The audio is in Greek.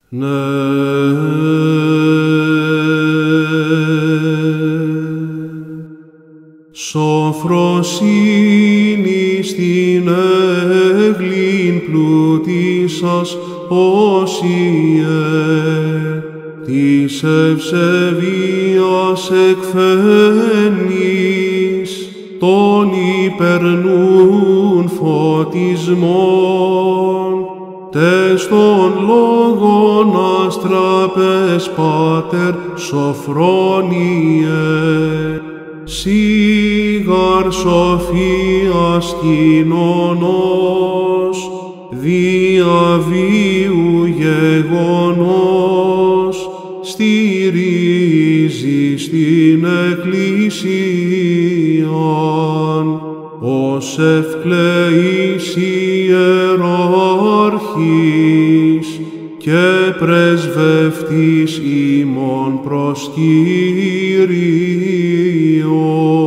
Σοφροσύνη στην έγλην πλούτησας όσιε, της ευσεβίας εκφαίνεις, τον υπερνούν φωτισμόν, τες των λόγων αστραπές Πάτερ Σοφρόνιε, σίγαρ σοφίας κοινωνός, διαβίου γεγονός, στηρίζεις την Εκκλησίαν, ως ευκλεής ιεράρχης και πρεσβευτής ημών προς Κύριον.